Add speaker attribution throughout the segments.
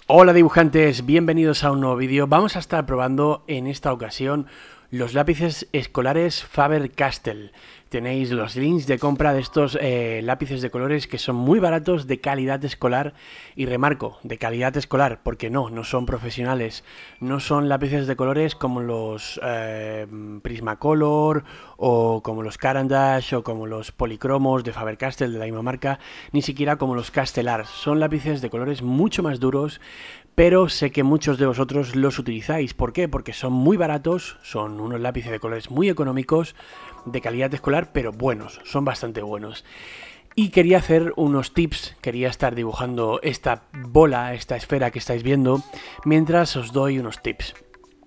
Speaker 1: Hola dibujantes, bienvenidos a un nuevo vídeo. Vamos a estar probando en esta ocasión los lápices escolares Faber-Castell. Tenéis los links de compra de estos lápices de colores que son muy baratos, de calidad escolar. Y remarco, de calidad escolar, porque no son profesionales. No son lápices de colores como los Prismacolor o como los Caran d'Ache o como los policromos de Faber-Castell de la misma marca, ni siquiera como los Castellar. Son lápices de colores mucho más duros, pero sé que muchos de vosotros los utilizáis. ¿Por qué? Porque son muy baratos, son unos lápices de colores muy económicos, de calidad escolar, pero buenos, son bastante buenos. Y quería hacer unos tips, quería estar dibujando esta bola, esta esfera que estáis viendo, mientras os doy unos tips.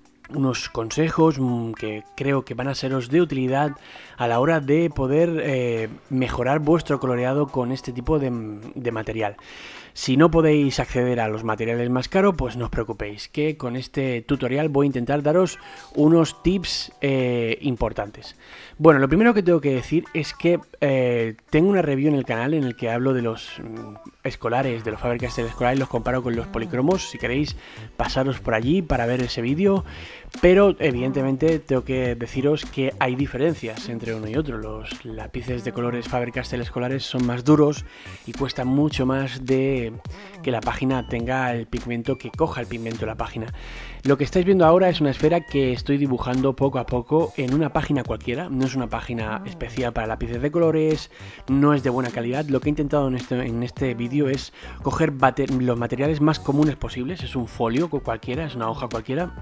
Speaker 1: Unos consejos que creo que van a seros de utilidad a la hora de poder mejorar vuestro coloreado con este tipo de material. Si no podéis acceder a los materiales más caros, pues no os preocupéis, que con este tutorial voy a intentar daros unos tips importantes. Bueno, lo primero que tengo que decir es que tengo una review en el canal en el que hablo de los escolares, de los Faber-Castell escolares, los comparo con los policromos. Si queréis, pasaros por allí para ver ese vídeo. Pero evidentemente tengo que deciros que hay diferencias entre uno y otro. Los lápices de colores Faber-Castell escolares son más duros y cuestan mucho más de que la página tenga el pigmento, que coja el pigmento de la página. Lo que estáis viendo ahora es una esfera que estoy dibujando poco a poco en una página cualquiera. No es una página especial para lápices de colores, no es de buena calidad. Lo que he intentado en este vídeo es coger los materiales más comunes posibles. Es un folio cualquiera, es una hoja cualquiera,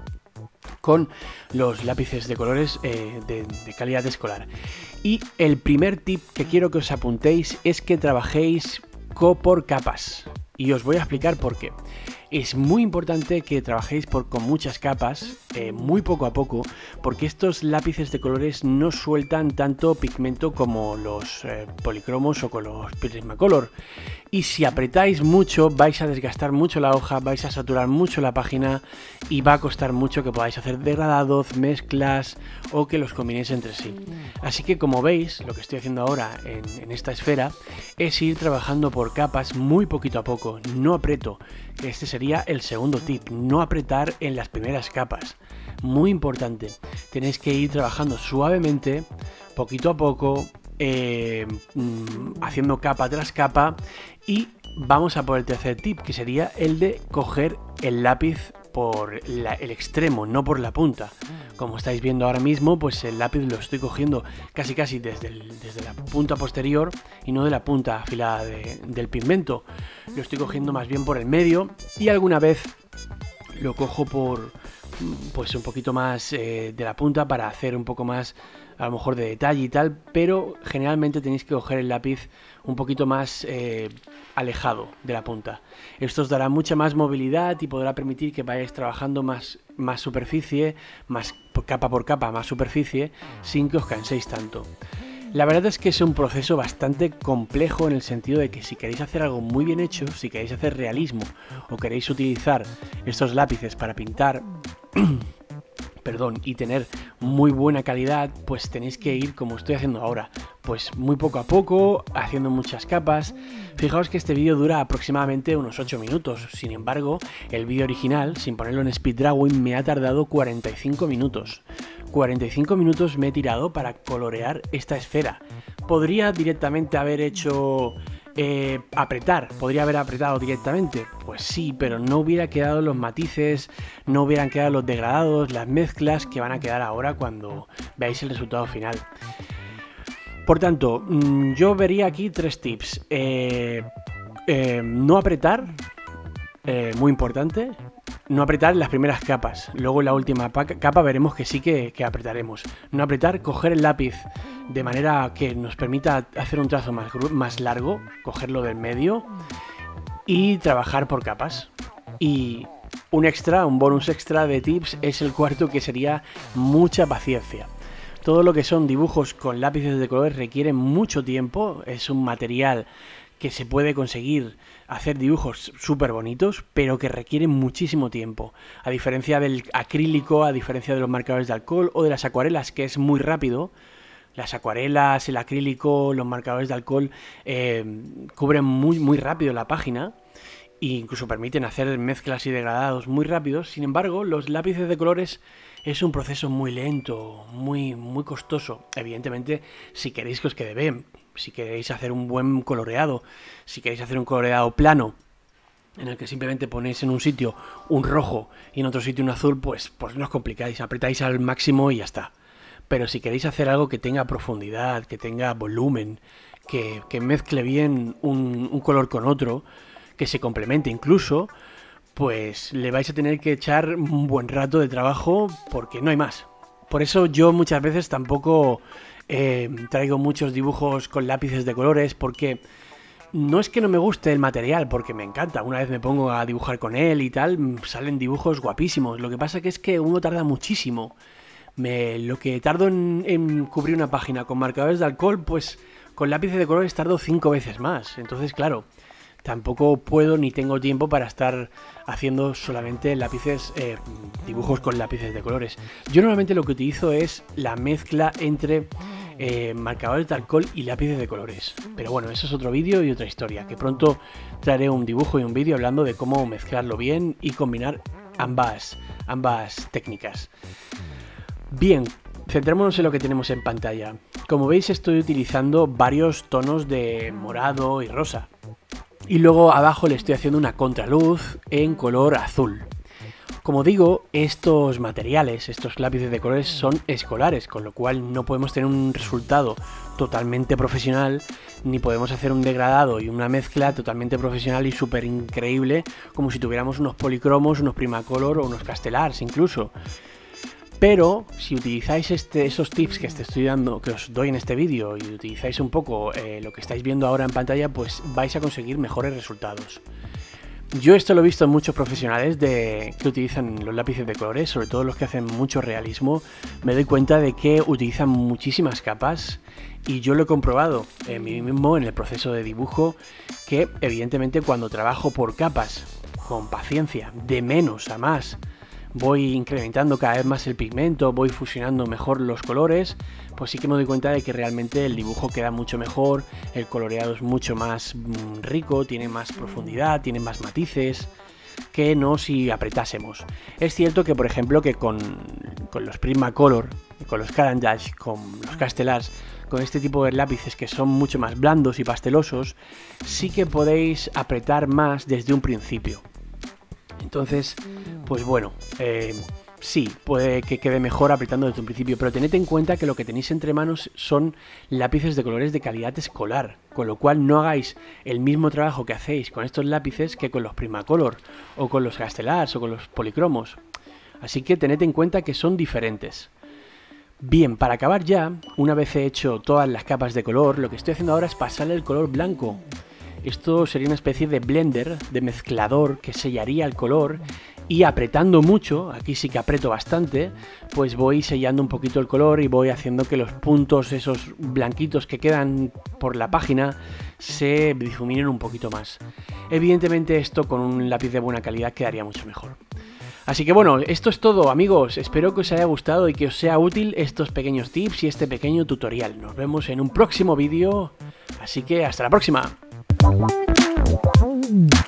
Speaker 1: con los lápices de colores de calidad escolar. Y el primer tip que quiero que os apuntéis es que trabajéis por capas. Y os voy a explicar por qué. Es muy importante que trabajéis con muchas capas, muy poco a poco, porque estos lápices de colores no sueltan tanto pigmento como los policromos o con los Prismacolor. Y si apretáis mucho, vais a desgastar mucho la hoja, vais a saturar mucho la página y va a costar mucho que podáis hacer degradados, mezclas o que los combinéis entre sí. Así que, como veis, lo que estoy haciendo ahora en esta esfera es ir trabajando por capas muy poquito a poco. No aprieto, que este sería el segundo tip, no apretar en las primeras capas. Muy importante, tenéis que ir trabajando suavemente, poquito a poco, haciendo capa tras capa. Y vamos a por el tercer tip, que sería el de coger el lápiz por el extremo, no por la punta. Como estáis viendo ahora mismo, pues el lápiz lo estoy cogiendo casi desde la punta posterior y no de la punta afilada del pigmento. Lo estoy cogiendo más bien por el medio y alguna vez lo cojo por pues un poquito más de la punta para hacer un poco más a lo mejor de detalle y tal, pero generalmente tenéis que coger el lápiz un poquito más alejado de la punta. Esto os dará mucha más movilidad y podrá permitir que vayáis trabajando más superficie, más capa por capa, más superficie, sin que os canséis tanto. La verdad es que es un proceso bastante complejo en el sentido de que si queréis hacer algo muy bien hecho, si queréis hacer realismo o queréis utilizar estos lápices para pintar y tener muy buena calidad, pues tenéis que ir como estoy haciendo ahora, pues muy poco a poco, haciendo muchas capas. Fijaos que este vídeo dura aproximadamente unos 8 minutos, sin embargo, el vídeo original, sin ponerlo en speed drawing, me ha tardado 45 minutos. 45 minutos me he tirado para colorear esta esfera. Podría directamente haber hecho podría haber apretado directamente, pues sí, pero no hubiera quedado los matices, no hubieran quedado los degradados, las mezclas que van a quedar ahora cuando veáis el resultado final. Por tanto, yo vería aquí tres tips. No apretar, muy importante. No apretar en las primeras capas, luego en la última capa veremos que sí que apretaremos. No apretar, coger el lápiz de manera que nos permita hacer un trazo más largo, cogerlo del medio y trabajar por capas. Y un bonus extra de tips es el cuarto, que sería mucha paciencia. Todo lo que son dibujos con lápices de colores requiere mucho tiempo, es un material que se puede conseguir hacer dibujos súper bonitos, pero que requieren muchísimo tiempo. A diferencia del acrílico, a diferencia de los marcadores de alcohol o de las acuarelas, que es muy rápido. Las acuarelas, el acrílico, los marcadores de alcohol cubren muy rápido la página e incluso permiten hacer mezclas y degradados muy rápidos. Sin embargo, los lápices de colores es un proceso muy lento, muy costoso. Evidentemente, si queréis que os quede bien, si queréis hacer un buen coloreado, si queréis hacer un coloreado plano, en el que simplemente ponéis en un sitio un rojo y en otro sitio un azul, pues no os complicáis, apretáis al máximo y ya está. Pero si queréis hacer algo que tenga profundidad, que tenga volumen, que mezcle bien un color con otro, que se complemente incluso, pues le vais a tener que echar un buen rato de trabajo porque no hay más. Por eso yo muchas veces tampoco traigo muchos dibujos con lápices de colores, porque no es que no me guste el material, porque me encanta. Una vez me pongo a dibujar con él y tal, salen dibujos guapísimos. Lo que pasa que es que uno tarda muchísimo. Lo que tardo en cubrir una página con marcadores de alcohol, pues con lápices de colores tardo 5 veces más. Entonces, claro, tampoco puedo ni tengo tiempo para estar haciendo solamente dibujos con lápices de colores. Yo normalmente lo que utilizo es la mezcla entre marcadores de alcohol y lápices de colores. Pero bueno, eso es otro vídeo y otra historia, que pronto traeré un dibujo y un vídeo hablando de cómo mezclarlo bien y combinar ambas técnicas. Bien, centrémonos en lo que tenemos en pantalla. Como veis, estoy utilizando varios tonos de morado y rosa. Y luego abajo le estoy haciendo una contraluz en color azul. Como digo, estos materiales, estos lápices de colores son escolares, con lo cual no podemos tener un resultado totalmente profesional, ni podemos hacer un degradado y una mezcla totalmente profesional y súper increíble, como si tuviéramos unos policromos, unos Primacolor o unos Castellars incluso. Pero si utilizáis esos tips que que os doy en este vídeo, y utilizáis un poco lo que estáis viendo ahora en pantalla, pues vais a conseguir mejores resultados. Yo esto lo he visto en muchos profesionales que utilizan los lápices de colores, sobre todo los que hacen mucho realismo. Me doy cuenta de que utilizan muchísimas capas, y yo lo he comprobado en mí mismo en el proceso de dibujo, que evidentemente cuando trabajo por capas, con paciencia, de menos a más, voy incrementando cada vez más el pigmento, voy fusionando mejor los colores, pues sí que me doy cuenta de que realmente el dibujo queda mucho mejor, el coloreado es mucho más rico, tiene más profundidad, tiene más matices que no si apretásemos. Es cierto que, por ejemplo, que con los Primacolor, con los Caran d'Ache, con los Castellars, con este tipo de lápices que son mucho más blandos y pastelosos, sí que podéis apretar más desde un principio. Entonces, pues bueno, sí, puede que quede mejor apretando desde un principio, pero tened en cuenta que lo que tenéis entre manos son lápices de colores de calidad escolar, con lo cual no hagáis el mismo trabajo que hacéis con estos lápices que con los Primacolor, o con los Castellars, o con los policromos. Así que tened en cuenta que son diferentes. Bien, para acabar ya, una vez he hecho todas las capas de color, lo que estoy haciendo ahora es pasarle el color blanco. Esto sería una especie de blender, de mezclador que sellaría el color, y apretando mucho, aquí sí que aprieto bastante, pues voy sellando un poquito el color y voy haciendo que los puntos, esos blanquitos que quedan por la página, se difuminen un poquito más. Evidentemente esto con un lápiz de buena calidad quedaría mucho mejor. Así que bueno, esto es todo, amigos. Espero que os haya gustado y que os sea útil estos pequeños tips y este pequeño tutorial. Nos vemos en un próximo vídeo, así que hasta la próxima.